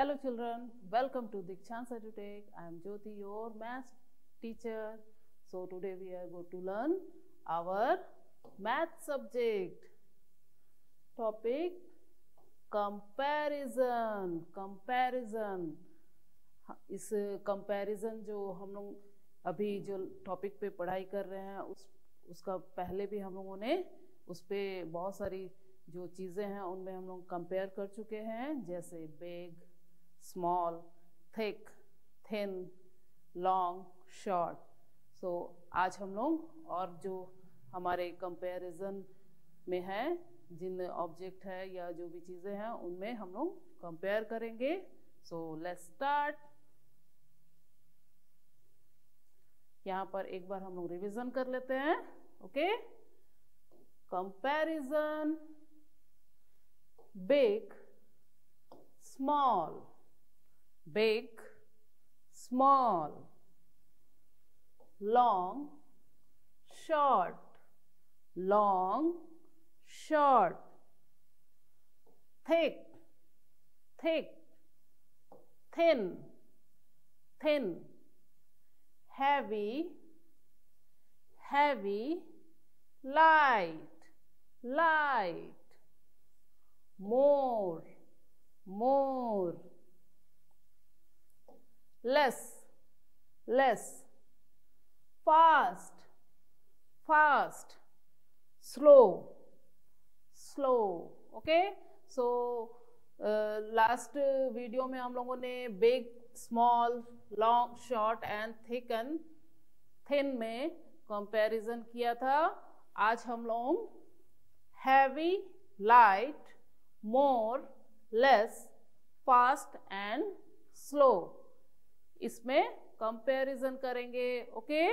Hello children, welcome to Dikshant EduTech. I am Jyoti, your math teacher. So today we are going to learn our math subject. Topic comparison. Comparison. इस comparison जो हम लोग अभी जो topic पे पढ़ाई कर रहे हैं उसका पहले भी हम लोगों ने उस पर बहुत सारी जो चीज़ें हैं उनमें हम लोग कंपेयर कर चुके हैं, जैसे big, small, thick, thin, long, short. So आज हम लोग और जो हमारे कंपैरिजन में है जिन ऑब्जेक्ट है या जो भी चीज़ें हैं उनमें हम लोग कंपेयर करेंगे. So let's start. यहाँ पर एक बार हम लोग रिवीजन कर लेते हैं. Okay, comparison, big, small, big, small, long, short, long, short, thick, thick, thin, thin, heavy, heavy, light, light, more, more, less, less, fast, fast, slow, slow. Okay, so last video में हम लोगों ने big, small, long, short and thick and thin में comparison किया था. आज हम लोग heavy, light, more, less, fast and slow इसमें कंपैरिजन करेंगे. ओके,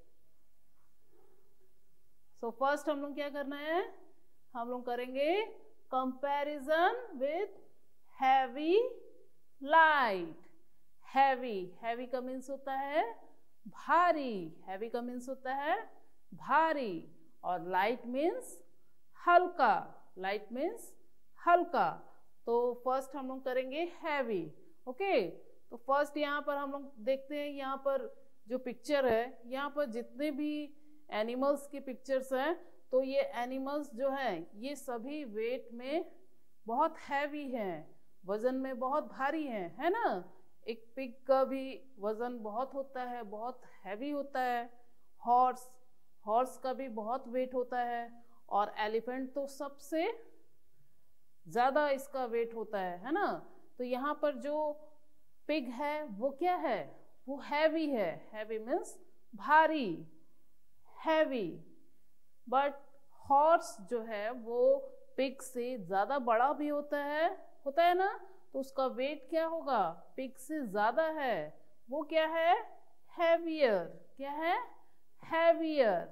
सो फर्स्ट हम लोग क्या करना है, हम लोग करेंगे comparison with heavy, light. Heavy, heavy का मीन्स होता है भारी, हैवी का मीन्स होता है भारी, और लाइट मीन्स हल्का, लाइट मीन्स हल्का. तो फर्स्ट हम लोग करेंगे हैवी. ओके, तो फर्स्ट यहाँ पर हम लोग देखते हैं, यहाँ पर जो पिक्चर है यहाँ पर जितने भी एनिमल्स की पिक्चर्स हैं तो ये एनिमल्स जो हैं ये सभी वेट में बहुत हैवी हैं, वजन में बहुत भारी हैं, है ना. एक पिग का भी वजन बहुत होता है, बहुत हैवी होता है. हॉर्स का भी बहुत वेट होता है, और एलिफेंट तो सबसे ज़्यादा इसका वेट होता है ना. तो यहाँ पर जो पिग है वो क्या है, वो हैवी है. हैवी मीन्स भारी, हैवी. बट हॉर्स जो है वो पिग से ज़्यादा बड़ा भी होता है ना, तो उसका वेट क्या होगा, पिग से ज़्यादा है. वो क्या है, हैवियर. क्या है, हैवियर.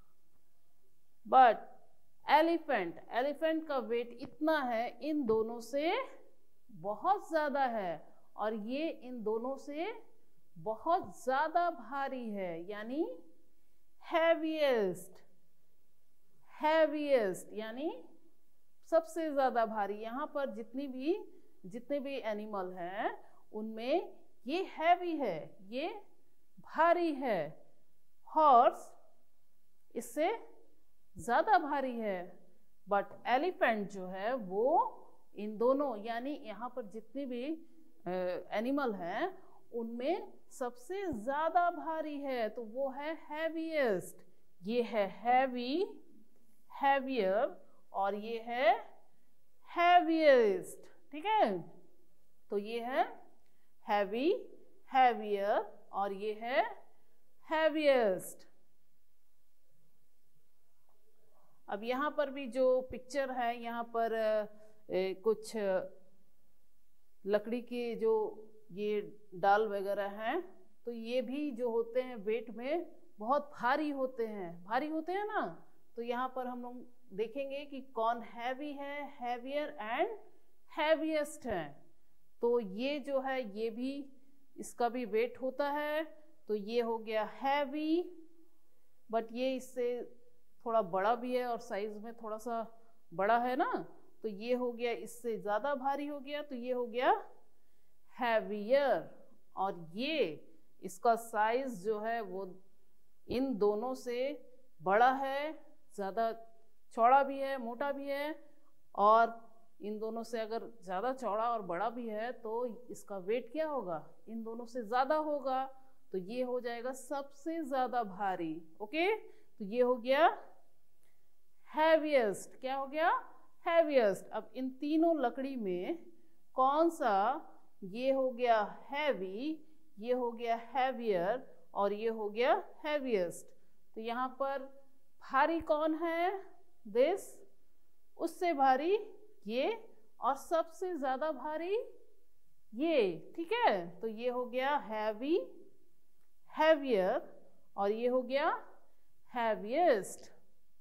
बट एलिफेंट का वेट इतना है, इन दोनों से बहुत ज़्यादा है, और ये इन दोनों से बहुत ज़्यादा भारी है, यानी हैवीएस्ट. हैवीएस्ट यानी सबसे ज़्यादा भारी. यहाँ पर जितने भी एनिमल हैं उनमें ये हैवी है, ये भारी है. हॉर्स इससे ज़्यादा भारी है, बट एलिफेंट जो है वो इन दोनों यानी यहाँ पर जितने भी एनिमल हैं उनमें सबसे ज़्यादा भारी है, तो वो है हैवीएस्ट. ये है हैवी, हैवियर, और ये है हैवीएस्ट. ठीक है, तो ये है हैवी, हैवियर, और ये है हैवीएस्ट. अब यहाँ पर भी जो पिक्चर है यहाँ पर कुछ लकड़ी के जो ये डाल वगैरह हैं, तो ये भी जो होते हैं वेट में बहुत भारी होते हैं ना. तो यहाँ पर हम लोग देखेंगे कि कौन हैवी है, हैवियर एंड हैवीएस्ट है. तो ये जो है ये भी इसका भी वेट होता है, तो ये हो गया हैवी, बट ये इससे थोड़ा बड़ा भी है और साइज में थोड़ा सा बड़ा है ना, तो ये हो गया इससे ज़्यादा भारी हो गया, तो ये हो गया हैवियर, और ये इसका साइज जो है वो इन दोनों से बड़ा है, ज़्यादा चौड़ा भी है, मोटा भी है, और इन दोनों से अगर ज़्यादा चौड़ा और बड़ा भी है तो इसका वेट क्या होगा, इन दोनों से ज़्यादा होगा, तो ये हो जाएगा सबसे ज़्यादा भारी। ओके, तो ये हो गया हैवीएस्ट। क्या हो गया, हैवीएस्ट। अब इन तीनों लकड़ी में कौन सा, ये हो गया हैवी, ये हो गया हैवियर, और ये हो गया हैवीएस्ट। तो यहाँ पर भारी कौन है, दिस, उससे भारी ये, और सबसे ज्यादा भारी ये। ठीक है, तो ये हो गया हैवी, हैवियर, और ये हो गया हैवीएस्ट।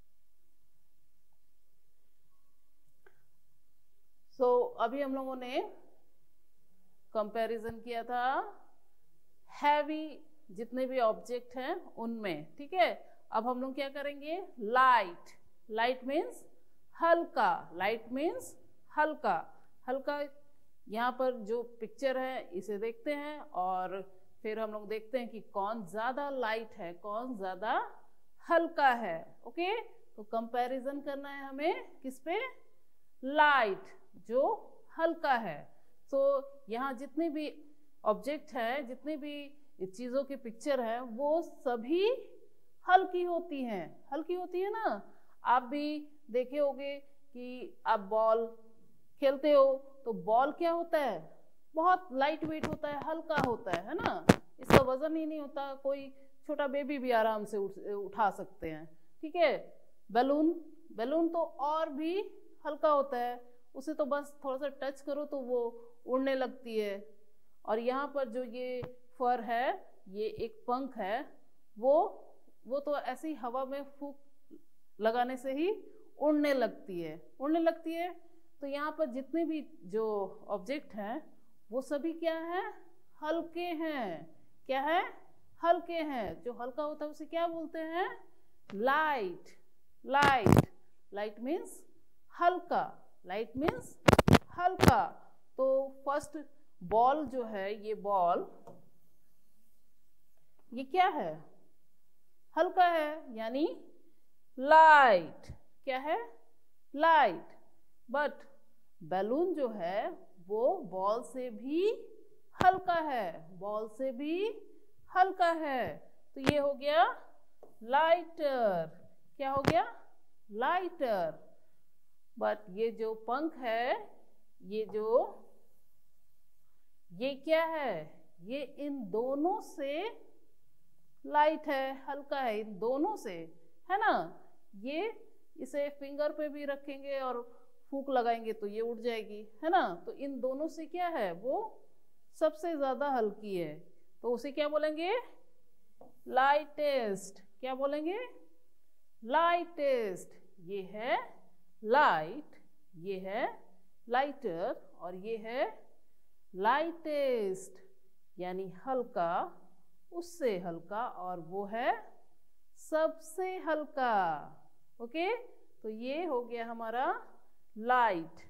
अभी हम लोगों ने कंपैरिजन किया था हैवी जितने भी ऑब्जेक्ट हैं उनमें। ठीक है, अब हम लोग क्या करेंगे, लाइट। लाइट मीन्स हल्का, लाइट मीन्स हल्का। हल्का, यहाँ पर जो पिक्चर है इसे देखते हैं और फिर हम लोग देखते हैं कि कौन ज़्यादा लाइट है, कौन ज़्यादा हल्का है। ओके, तो कंपैरिजन करना है हमें किस पे, लाइट, जो हल्का है। तो यहाँ जितने भी ऑब्जेक्ट हैं, जितने भी चीज़ों की पिक्चर है, वो सभी हल्की होती हैं, हल्की होती है ना। आप भी देखे होंगे कि आप बॉल खेलते हो तो बॉल क्या होता है, बहुत लाइट वेट होता है, हल्का होता है ना, इसका वजन ही नहीं होता, कोई छोटा बेबी भी आराम से उठा सकते हैं। ठीक है, बैलून, बैलून तो और भी हल्का होता है, उसे तो बस थोड़ा सा टच करो तो वो उड़ने लगती है। और यहाँ पर जो ये फर है, ये एक पंख है, वो तो ऐसी हवा में फूंक लगाने से ही उड़ने लगती है, उड़ने लगती है। तो यहाँ पर जितने भी जो ऑब्जेक्ट हैं वो सभी क्या है, हल्के हैं। क्या है, हल्के हैं। जो हल्का होता है उसे क्या बोलते हैं, लाइट। लाइट, लाइट मीन्स हल्का, लाइट मीन्स हल्का। तो फर्स्ट बॉल जो है, ये बॉल, ये क्या है, हल्का है, यानी लाइट। क्या है, लाइट। बट बैलून जो है वो बॉल से भी हल्का है, बॉल से भी हल्का है। तो ये हो गया लाइटर। क्या हो गया, लाइटर। बट ये जो पंख है, ये क्या है, ये इन दोनों से लाइट है, हल्का है, इन दोनों से, है ना। ये इसे फिंगर पे भी रखेंगे और फूंक लगाएंगे तो ये उड़ जाएगी, है ना। तो इन दोनों से क्या है, वो सबसे ज्यादा हल्की है, तो उसे क्या बोलेंगे, लाइटेस्ट। क्या बोलेंगे, लाइटेस्ट। ये है लाइट, ये है लाइटर, और ये है लाइटेस्ट, यानी हल्का, उससे हल्का, और वो है सबसे हल्का। ओके, तो ये हो गया हमारा लाइट।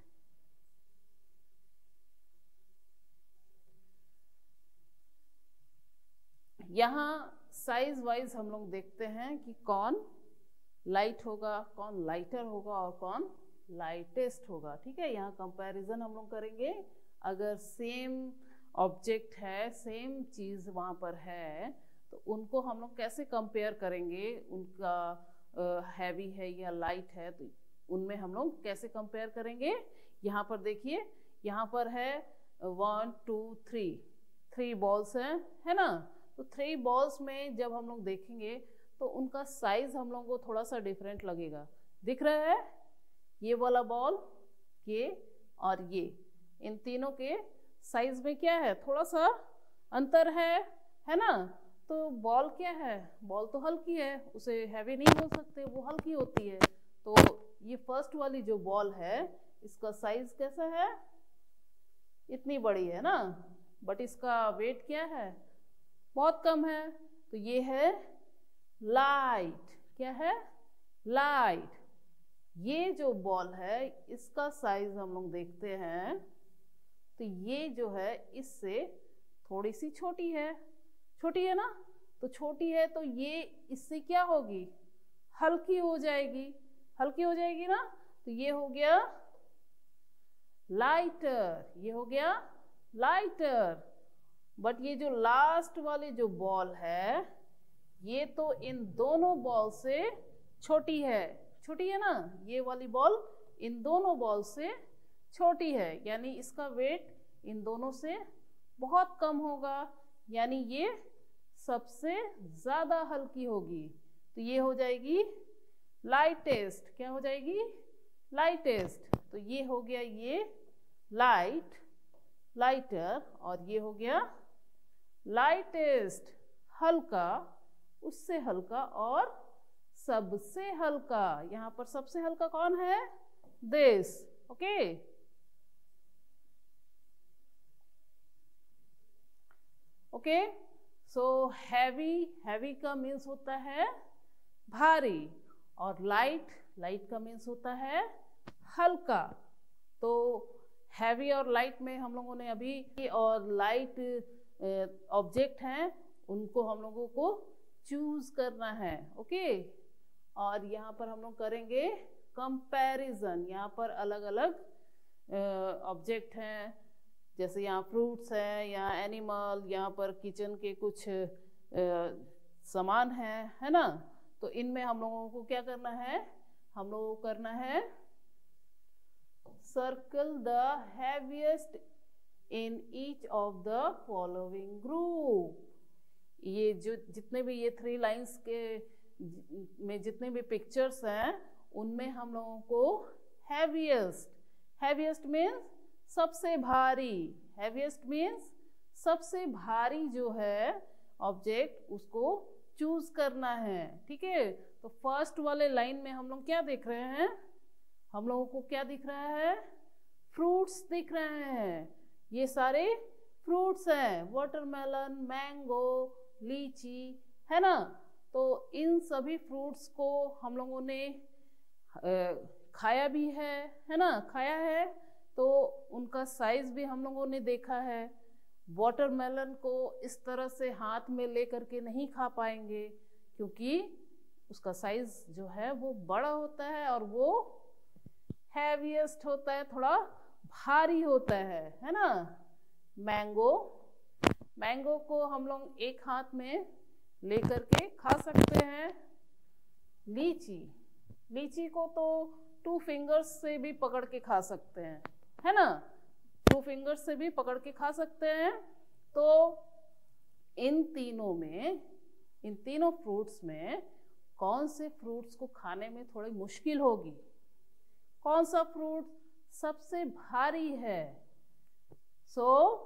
यहाँ साइज वाइज हम लोग देखते हैं कि कौन लाइट होगा, कौन लाइटर होगा और कौन लाइटेस्ट होगा। ठीक है, यहाँ कंपैरिजन हम लोग करेंगे। अगर सेम ऑब्जेक्ट है, सेम चीज़ वहाँ पर है, तो उनको हम लोग कैसे कंपेयर करेंगे, उनका हैवी है या लाइट है, तो उनमें हम लोग कैसे कंपेयर करेंगे। यहाँ पर देखिए, यहाँ पर है 1 2 3 बॉल्स हैं, है ना। तो 3 बॉल्स में जब हम लोग देखेंगे तो उनका साइज हम लोगों को थोड़ा सा डिफरेंट लगेगा। दिख रहा है, ये वाला बॉल, ये और ये, इन तीनों के साइज में क्या है, थोड़ा सा अंतर है ना। तो बॉल क्या है, बॉल तो हल्की है, उसे हैवी नहीं बोल सकते, वो हल्की होती है। तो ये फर्स्ट वाली जो बॉल है, इसका साइज कैसा है, इतनी बड़ी है ना, बट इसका वेट क्या है, बहुत कम है। तो ये है लाइट। क्या है, लाइट। ये जो बॉल है, इसका साइज हम लोग देखते हैं तो ये जो है इससे थोड़ी सी छोटी है ना, तो छोटी है तो ये इससे क्या होगी, हल्की हो जाएगी ना। तो ये हो गया लाइटर, ये हो गया लाइटर। बट ये जो लास्ट वाली जो बॉल है ये तो इन दोनों बॉल से छोटी है ना, ये वाली बॉल इन दोनों बॉल से छोटी है, यानी इसका वेट इन दोनों से बहुत कम होगा, यानी ये सबसे ज्यादा हल्की होगी। तो ये हो जाएगी लाइटेस्ट, क्या हो जाएगी, लाइटेस्ट। तो ये हो गया ये लाइटर, और ये हो गया लाइटेस्ट, हल्का, उससे हल्का और सबसे हल्का। यहां पर सबसे हल्का कौन है, दिस, ओके। सो हैवी का मीन्स होता है भारी, और लाइट का मीन्स होता है हल्का। तो हैवी और लाइट में हम लोगों ने अभी, और लाइट ऑब्जेक्ट हैं उनको हम लोगों को चूज करना है, ओके। और यहाँ पर हम लोग करेंगे कंपैरिजन। यहाँ पर अलग अलग ऑब्जेक्ट हैं, जैसे यहाँ फ्रूट्स हैं, यहाँ एनिमल, यहाँ पर किचन के कुछ सामान हैं, है ना। तो इनमें हम लोगों को क्या करना है, हम लोगों को करना है circle the heaviest in each of the following group. ये जो जितने भी ये 3 लाइंस के में जितने भी पिक्चर्स हैं उनमें हम लोगों को हैवीएस्ट मीन्स सबसे भारी, हैवीएस्ट मीन्स सबसे भारी जो है ऑब्जेक्ट उसको चूज करना है, ठीक है। तो फर्स्ट वाले लाइन में हम लोग क्या देख रहे हैं, हम लोगों को क्या दिख रहा है, फ्रूट्स दिख रहे हैं। ये सारे फ्रूट्स हैं, वाटरमेलन, मैंगो, लीची, है ना। तो इन सभी फ्रूट्स को हम लोगों ने खाया भी है ना, खाया है। तो उनका साइज भी हम लोगों ने देखा है। वाटरमेलन को इस तरह से हाथ में लेकर के नहीं खा पाएंगे, क्योंकि उसका साइज जो है वो बड़ा होता है और वो हैवीएस्ट होता है, थोड़ा भारी होता है ना। मैंगो को हम लोग एक हाथ में लेकर के खा सकते हैं। लीची को तो 2 फिंगर्स से भी पकड़ के खा सकते हैं, है ना, 2 फिंगर्स से भी पकड़ के खा सकते हैं। तो इन तीनों फ्रूट्स में कौन से फ्रूट्स को खाने में थोड़ी मुश्किल होगी, कौन सा फ्रूट सबसे भारी है। सो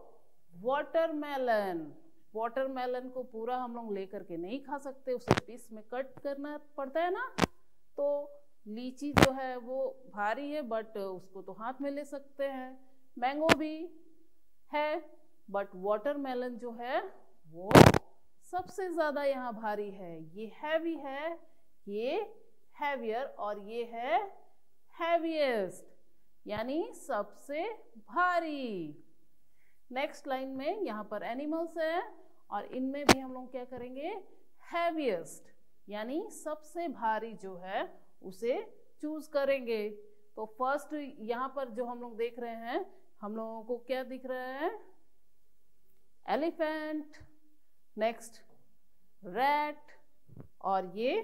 वाटरमेलन को पूरा हम लोग लेकर के नहीं खा सकते, उसे पीस में कट करना पड़ता है ना। तो लीची जो है वो भारी है, बट उसको तो हाथ में ले सकते हैं। मैंगो भी है, बट वाटरमेलन जो है वो सबसे ज्यादा यहाँ भारी है। ये हैवी है, ये हैवियर, और ये है हैवीएस्ट, यानी सबसे भारी। नेक्स्ट लाइन में यहाँ पर एनिमल्स है, और इनमें भी हम लोग क्या करेंगे, हैवीएस्ट यानी सबसे भारी जो है उसे चूज करेंगे। तो फर्स्ट यहाँ पर जो हम लोग देख रहे हैं, हम लोगों को क्या दिख रहा है, एलिफेंट, नेक्स्ट रैट, और ये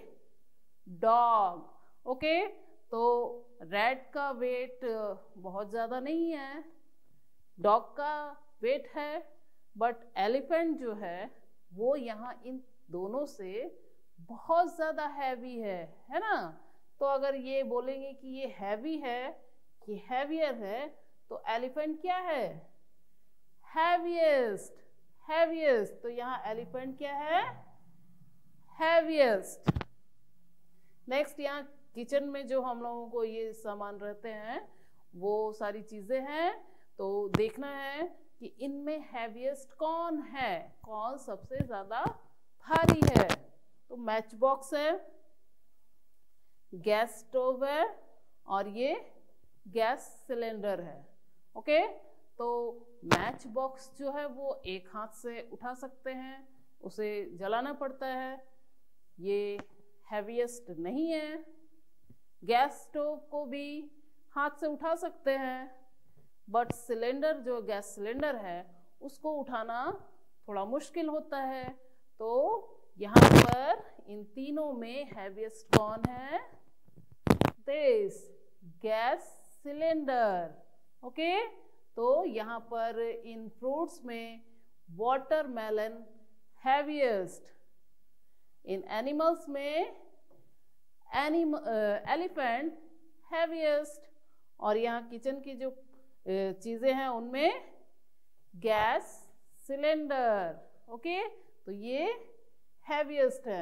डॉग, ओके। तो रैट का वेट बहुत ज़्यादा नहीं है, डॉग का वेट है, बट एलिफेंट जो है वो यहाँ इन दोनों से बहुत ज़्यादा हैवी है ना। तो अगर ये बोलेंगे कि ये हैवी है, ये हैवियर है, तो एलिफेंट क्या है, हैवीएस्ट। तो यहाँ एलिफेंट क्या है, हैवीएस्ट। नेक्स्ट यहाँ किचन में जो हम लोगों को ये सामान रहते हैं वो सारी चीजें हैं, तो देखना है कि इनमें हैवीएस्ट कौन है, कौन सबसे ज्यादा भारी है। तो मैच बॉक्स है, गैस स्टोव है, और ये गैस सिलेंडर है, ओके। तो मैच बॉक्स जो है वो एक हाथ से उठा सकते हैं, उसे जलाना पड़ता है, ये हैवीएस्ट नहीं है। गैस स्टोव को भी हाथ से उठा सकते हैं, बट सिलेंडर जो गैस सिलेंडर है उसको उठाना थोड़ा मुश्किल होता है। तो यहाँ पर इन तीनों में हैवीएस्ट कौन है? This gas cylinder. ओके, तो यहाँ पर इन फ्रूट्स में वाटरमेलन हैवीएस्ट, इन एनिमल्स में एलिफेंट हैवीएस्ट, और यहाँ किचन की जो चीजें हैं उनमें गैस सिलेंडर। ओके, तो ये हैवीएस्ट है।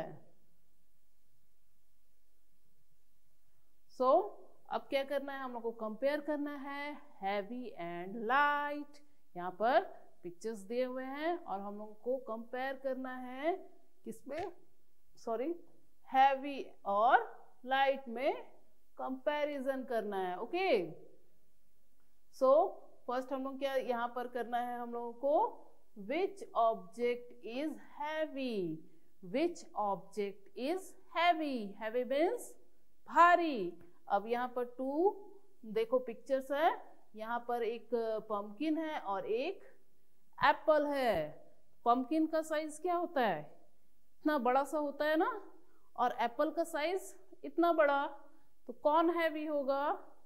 सो अब क्या करना है, हम लोग को कंपेयर करना है हैवी एंड लाइट। यहाँ पर पिक्चर्स दिए हुए हैं और हम लोग को कंपेयर करना है किसमें, सॉरी, हैवी और लाइट में कंपैरिजन करना है। ओके, सो फर्स्ट हम लोग क्या यहाँ पर करना है, हम लोगों को which object is heavy, which object is heavy, heavy means भारी। अब यहाँ पर टू देखो पिक्चर्स है, यहाँ पर एक पंपकिन है और एक एप्पल है। पंपकिन का साइज क्या होता है, इतना बड़ा सा होता है ना, और एप्पल का साइज इतना बड़ा, तो कौन हैवी होगा?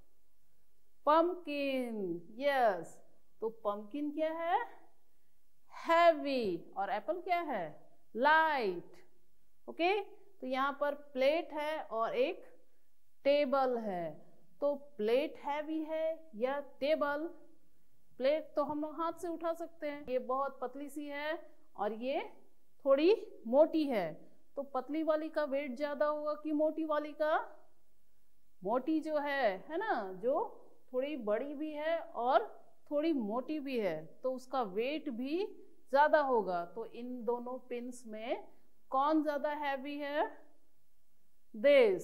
पंपकिन। यस, तो पंपकिन क्या है? हैवी, और एप्पल क्या है? लाइट। ओके, तो यहाँ पर प्लेट है और एक टेबल है, तो प्लेट हैवी है या टेबल? प्लेट तो हम लोग हाथ से उठा सकते हैं, ये बहुत पतली सी है और ये थोड़ी मोटी है, तो पतली वाली का वेट ज्यादा होगा कि मोटी वाली का? मोटी जो है ना, जो थोड़ी बड़ी भी है और थोड़ी मोटी भी है, तो उसका वेट भी ज्यादा होगा। तो इन दोनों पिन्स में कौन ज्यादा हैवी है? दिस।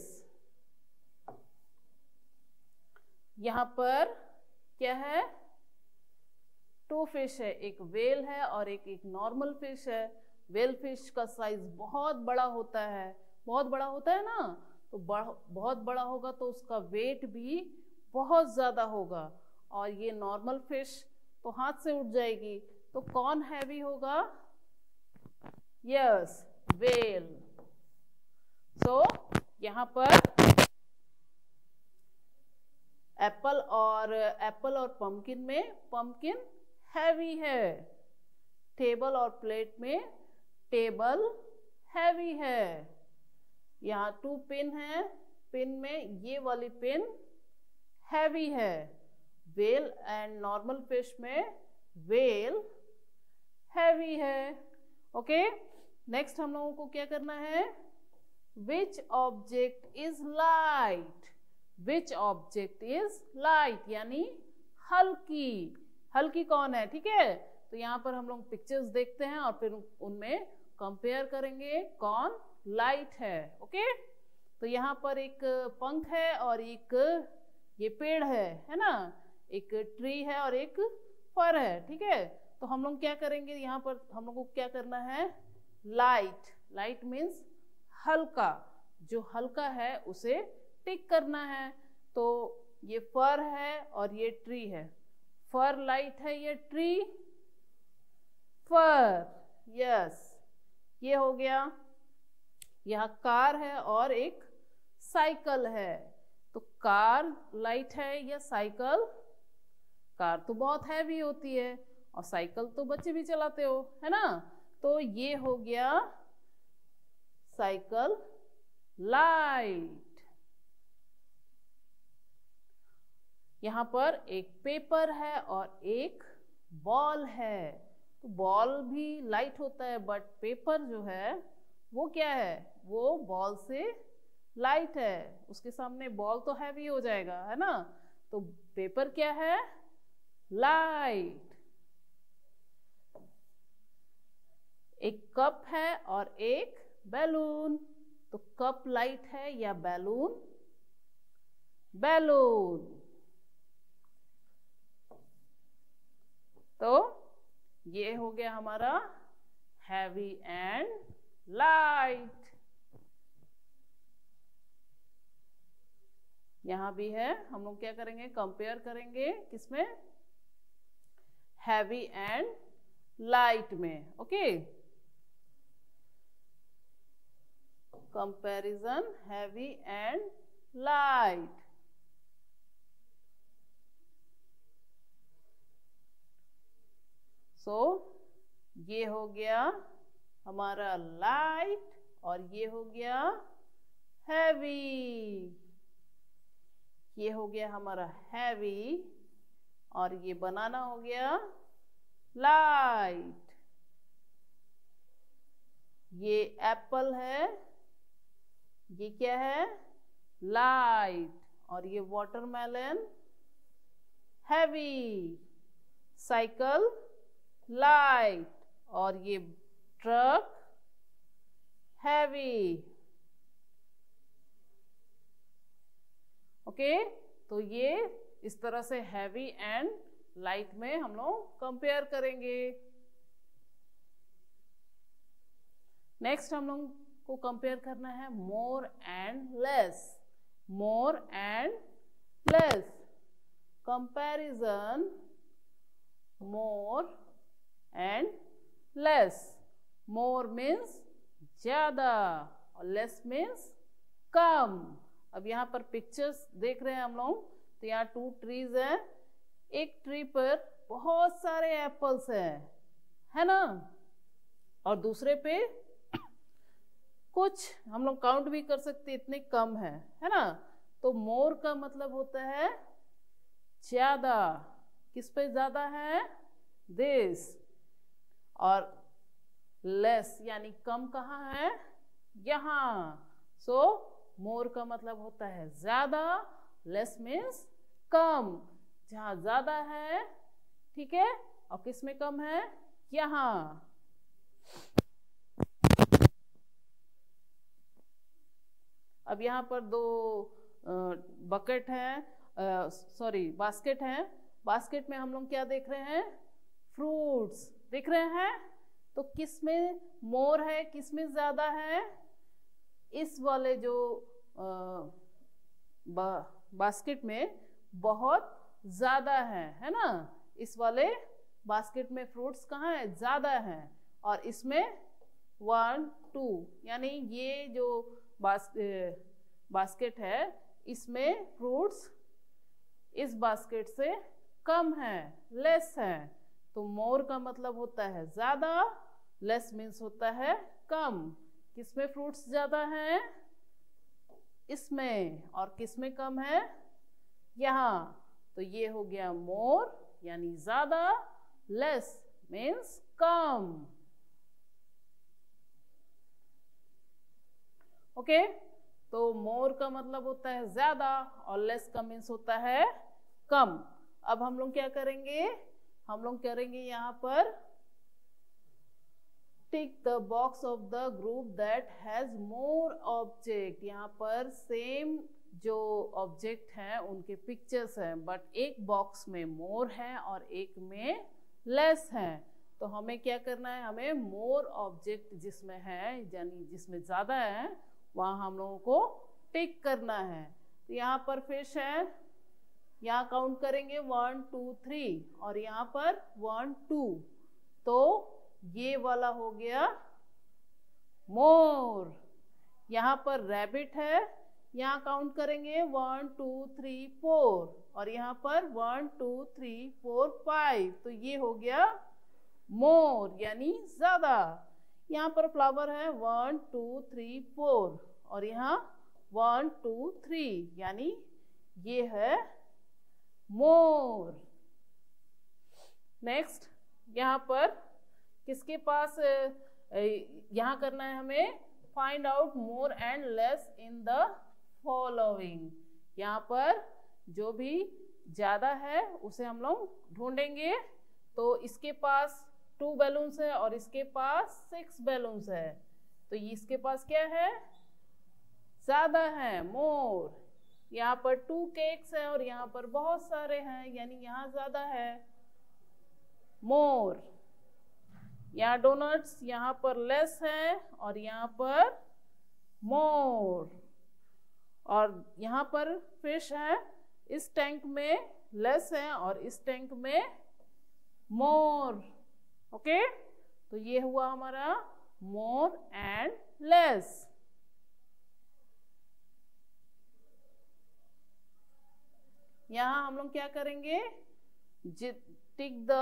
यहाँ पर क्या है? टू फिश है, एक वेल है और एक नॉर्मल फिश है। वेल फिश का साइज बहुत बड़ा होता है, बहुत बड़ा होता है ना, तो बहुत बड़ा होगा तो उसका वेट भी बहुत ज्यादा होगा, और ये नॉर्मल फिश तो हाथ से उठ जाएगी, तो कौन हैवी होगा? Yes, well. सो यहाँ पर एप्पल और पंपकिन में पंपकिन हैवी है, टेबल और प्लेट में टेबल हैवी है। यहाँ टू पिन है, पिन में ये वाली पिन हैवी है। वेल एंड नॉर्मल फिश में वेल हैवी है। ओके, नेक्स्ट हम लोगों को क्या करना है? Which object is light, which object is light यानी हल्की। हल्की कौन है? ठीक है, तो यहाँ पर हम लोग पिक्चर्स देखते हैं और फिर उनमें कंपेयर करेंगे कौन लाइट है। ओके, तो यहाँ पर एक पंख है और एक ये पेड़ है ना, एक ट्री है और एक फर है। ठीक है, तो हम लोग क्या करेंगे, यहाँ पर हम लोग को क्या करना है? लाइट। लाइट मीन्स हल्का, जो हल्का है उसे टिक करना है। तो ये फर है और ये ट्री है, फर लाइट है, ये ट्री फर। यस, ये हो गया। यहाँ कार है और एक साइकिल है, तो कार लाइट है या साइकिल? कार तो बहुत हैवी होती है और साइकिल तो बच्चे भी चलाते हो, है ना, तो ये हो गया साइकिल लाइट। यहाँ पर एक पेपर है और एक बॉल है, तो बॉल भी लाइट होता है, बट पेपर जो है वो क्या है? वो बॉल से लाइट है, उसके सामने बॉल तो हैवी हो जाएगा, है ना, तो पेपर क्या है? लाइट। एक कप है और एक बैलून, तो कप लाइट है या बैलून? बैलून। तो ये हो गया हमारा हैवी एंड लाइट। यहां भी है, हम लोग क्या करेंगे, कंपेयर करेंगे किसमें, हैवी एंड लाइट में। Okay, comparison heavy and light. So ये हो गया हमारा लाइट और ये हो गया हैवी। ये हो गया हमारा हैवी और ये बनाना हो गया लाइट। ये एप्पल है, ये क्या है, लाइट। और ये वाटरमेलन हैवी, साइकिल लाइट, और ये ट्रक हैवी। ओके, तो ये इस तरह से हैवी एंड लाइट में हम लोग कंपेयर करेंगे। नेक्स्ट हम लोग को कंपेयर करना है more and less. More and less, comparison more and less. More means ज्यादा और लेस मीन्स कम। अब यहाँ पर पिक्चर्स देख रहे हैं हम लोग, तो यहाँ 2 ट्रीज हैं। एक ट्री पर बहुत सारे एप्पल्स हैं, है ना, और दूसरे पे कुछ हम लोग काउंट भी कर सकते, इतने कम है ना। तो मोर का मतलब होता है ज्यादा। किस पे ज्यादा है, दिस। और लेस यानी कम कहाँ है, यहाँ। सो मोर का मतलब होता है ज्यादा, लेस मीन्स कम। जहाँ ज्यादा है, ठीक है, और किस में कम है, यहाँ। अब यहाँ पर 2 बकेट हैं, सॉरी बास्केट हैं। बास्केट में हम लोग क्या देख रहे हैं, फ्रूट्स देख रहे हैं। तो किस में मोर है, किस में ज्यादा है, इस वाले जो बास्केट में बहुत ज्यादा है ना। इस वाले बास्केट में फ्रूट्स कहाँ है, ज्यादा हैं। और इसमें 1 2 यानी ये जो बास्केट है, इसमें फ्रूट्स इस बास्केट से कम है, लेस है। तो मोर का मतलब होता है ज्यादा, लेस मीन्स होता है कम। किसमें फ्रूट्स ज्यादा हैं, इसमें, और किसमें कम है, यहाँ। तो ये हो गया मोर यानी ज्यादा, लेस मीन्स कम। ओके, तो मोर का मतलब होता है ज्यादा और लेस का मीन्स होता है कम। अब हम लोग क्या करेंगे, हम लोग करेंगे यहाँ पर tick the box of the group that has more object. यहाँ पर सेम जो ऑब्जेक्ट हैं उनके पिक्चर्स हैं, बट एक बॉक्स में मोर है और एक में लेस है। तो हमें क्या करना है, हमें मोर ऑब्जेक्ट जिसमें है यानी जिसमें ज्यादा है वहां हम लोगों को टिक करना है। तो यहाँ पर फिश है, यहाँ काउंट करेंगे 1 2 3, और यहाँ पर 1 2। तो ये वाला हो गया मोर। यहाँ पर रैबिट है, यहाँ काउंट करेंगे 1 2 3 4, और यहाँ पर 1 2 3 4 5। तो ये हो गया मोर यानी ज्यादा। यहाँ पर फ्लावर है 1 2 3 4, और यहाँ 1 2 3 यानी ये है मोर। नेक्स्ट यहाँ पर किसके पास, यहाँ करना है हमें find out more and less in the following. यहाँ पर जो भी ज्यादा है उसे हम लोग ढूंढेंगे। तो इसके पास 2 बैलून्स है और इसके पास 6 बैलून्स है। तो इसके पास क्या है, ज्यादा है, मोर। यहाँ पर 2 केक्स है और यहाँ पर बहुत सारे हैं, यानी यहाँ ज्यादा है। मोर। यहाँ डोनट्स, यहाँ पर लेस है और यहाँ पर मोर। और यहाँ पर फिश है, इस टैंक में लेस है और इस टैंक में मोर। ओके, तो ये हुआ हमारा मोर एंड लेस। यहां हम लोग क्या करेंगे, tick the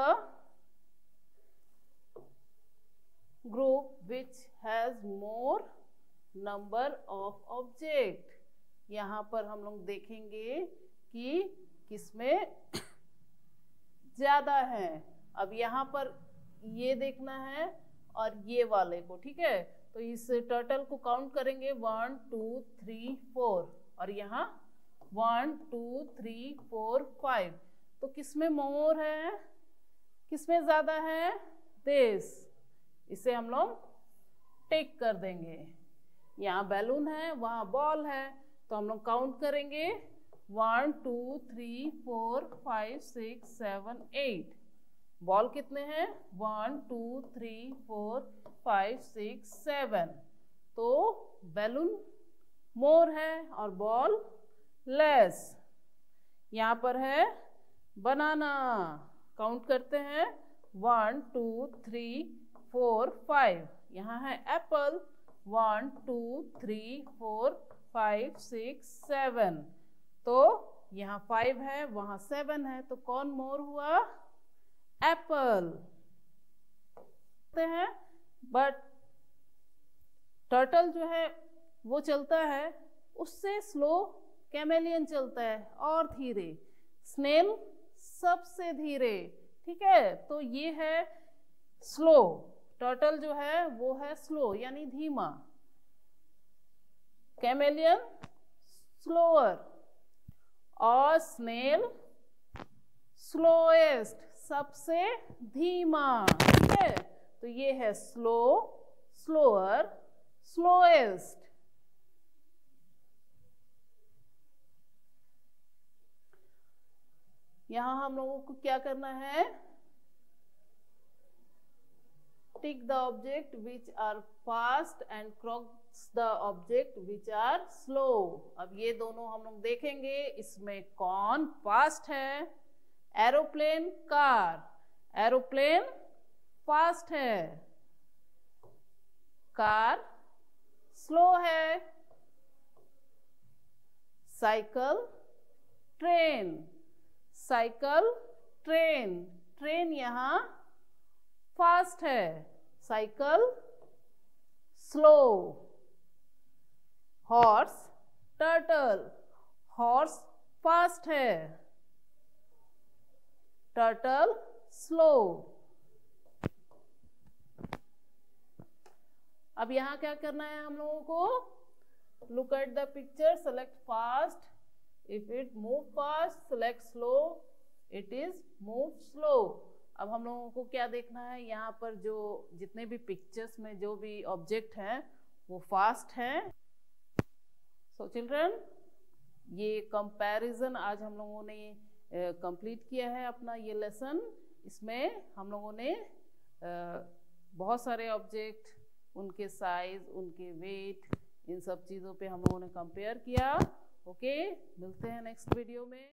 group which has more number of object. यहां पर हम लोग देखेंगे कि किसमें ज्यादा है। अब यहाँ पर ये देखना है और ये वाले को, ठीक है। तो इस टर्टल को काउंट करेंगे 1 2 3 4 और यहाँ 1 2 3 4 5। तो किसमें मोर है, किसमें ज्यादा है, दिस। इसे हम लोग टिक कर देंगे। यहाँ बैलून है, वहाँ बॉल है, तो हम लोग काउंट करेंगे 1 2 3 4 5 6 7 8। बॉल कितने हैं, 1 2 3 4 5 6 7। तो बैलून मोर है और बॉल लेस। यहाँ पर है बनाना, काउंट करते हैं 1 2 3 4 5। यहाँ है एप्पल, 1 2 3 4 5 6 7। तो यहाँ 5 है, वहां 7 है, तो कौन मोर हुआ, एप्पल हैं। बट टर्टल जो है वो चलता है, उससे स्लो कैमेलियन चलता है और धीरे, स्नेल सबसे धीरे, ठीक है। तो ये है स्लो, टर्टल जो है वो है स्लो यानी धीमा, कैमेलियन स्लोअर और स्नेल स्लोएस्ट, सबसे धीमा, ठीक है। तो ये है स्लो, स्लोअर, स्लोएस्ट। यहां हम लोगों को क्या करना है, tick the object which are fast and cross the object which are slow. अब ये दोनों हम लोग देखेंगे, इसमें कौन फास्ट है, एरोप्लेन, कार। एरोप्लेन फास्ट है, कार स्लो है। Cycle, train, cycle, train, train यहां फास्ट है, cycle slow. Horse, turtle, horse fast है, टर्टल स्लो। अब यहां क्या करना है हम लोगों को, look at the picture, select fast, if it move fast select slow, it is move slow. अब हम लोगों को क्या देखना है, यहाँ पर जो जितने भी पिक्चर्स में जो भी ऑब्जेक्ट हैं वो फास्ट हैं। सो चिल्ड्रन, ये कंपैरिजन आज हम लोगों ने कंप्लीट किया है अपना ये लेसन। इसमें हम लोगों ने बहुत सारे ऑब्जेक्ट, उनके साइज, उनके वेट, इन सब चीज़ों पे हम लोगों ने कंपेयर किया। ओके, मिलते हैं नेक्स्ट वीडियो में।